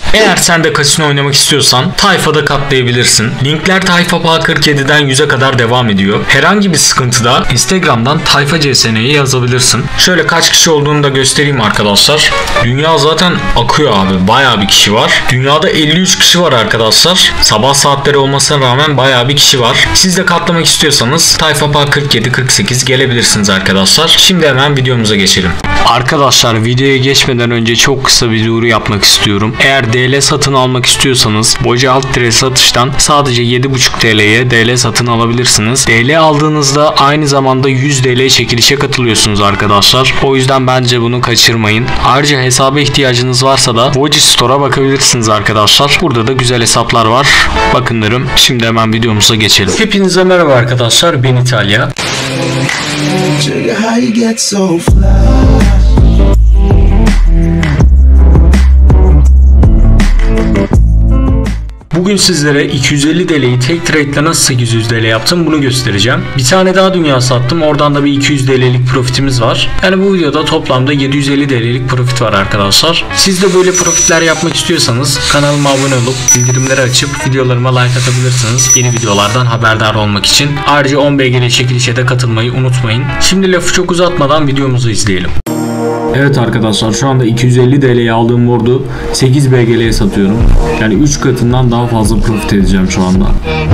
Eğer sen de kasino oynamak istiyorsan Tayfa'da katlayabilirsin. Linkler Tayfa PA47'den 100'e kadar devam ediyor. Herhangi bir sıkıntıda Instagram'dan Tayfa CSN'ye yazabilirsin. Şöyle kaç kişi olduğunu da göstereyim arkadaşlar. Dünya zaten akıyor abi. Bayağı bir kişi var. Dünyada 53 kişi var arkadaşlar. Sabah saatleri olmasına rağmen bayağı bir kişi var. Siz de katlamak istiyorsanız Tayfa PA47-48 gelebilirsiniz arkadaşlar. Şimdi hemen videomuza geçelim. Arkadaşlar videoya geçmeden önce çok kısa bir duyuru yapmak istiyorum. Eğer DL satın almak istiyorsanız Boca Alt satıştan sadece 7,5 TL'ye DL satın alabilirsiniz. DL aldığınızda aynı zamanda 100 DL çekilişe katılıyorsunuz arkadaşlar. O yüzden bence bunu kaçırmayın. Ayrıca hesaba ihtiyacınız varsa da Voci Store'a bakabilirsiniz arkadaşlar. Burada da güzel hesaplar var. Bakın derim. Şimdi hemen videomuza geçelim. Hepinize merhaba arkadaşlar. Ben İtalya. Bugün sizlere 250 TL'yi tek trade'le nasıl 800 TL yaptım bunu göstereceğim. Bir tane daha dünya sattım. Oradan da bir 200 TL'lik profitimiz var. Yani bu videoda toplamda 750 TL'lik profit var arkadaşlar. Siz de böyle profitler yapmak istiyorsanız kanalıma abone olup bildirimleri açıp videolarıma like atabilirsiniz. Yeni videolardan haberdar olmak için. Ayrıca 10 BG'li çekilişe de katılmayı unutmayın. Şimdi lafı çok uzatmadan videomuzu izleyelim. Evet arkadaşlar şu anda 250 TL'ye aldığım board'u 8 BG'ye satıyorum. Yani 3 katından daha fazla profit edeceğim şu anda.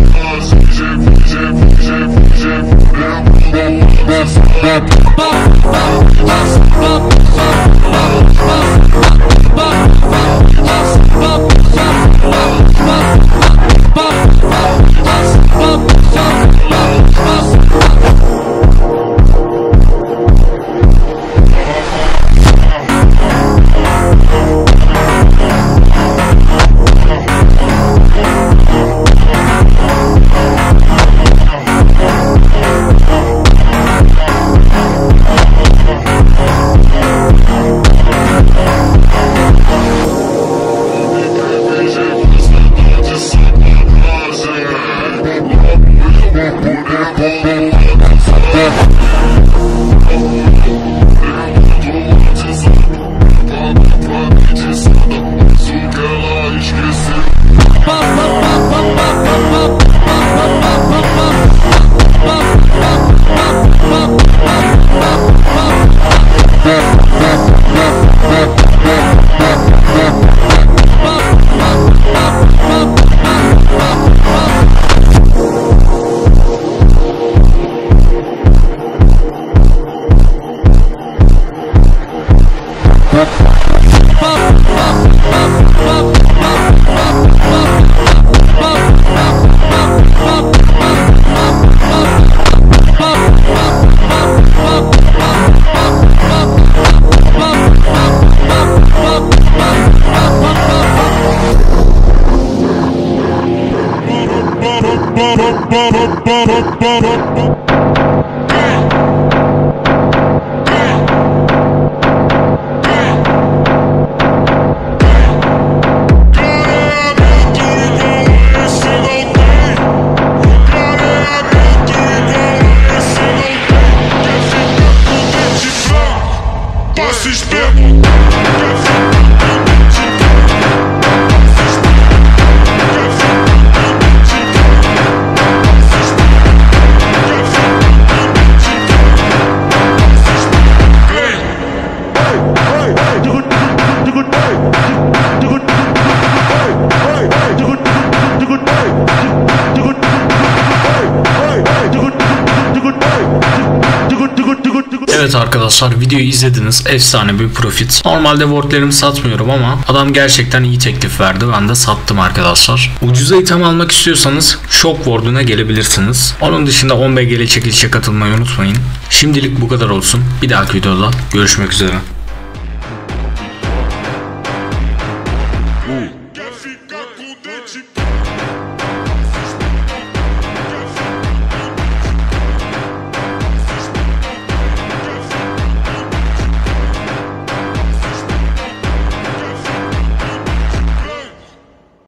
Evet arkadaşlar videoyu izlediniz. Efsane bir profit. Normalde wordlerimi satmıyorum ama adam gerçekten iyi teklif verdi. Ben de sattım arkadaşlar. Ucuza item almak istiyorsanız Shock Word'una gelebilirsiniz. Onun dışında 10 BG'li çekilişe katılmayı unutmayın. Şimdilik bu kadar olsun. Bir dahaki videoda görüşmek üzere.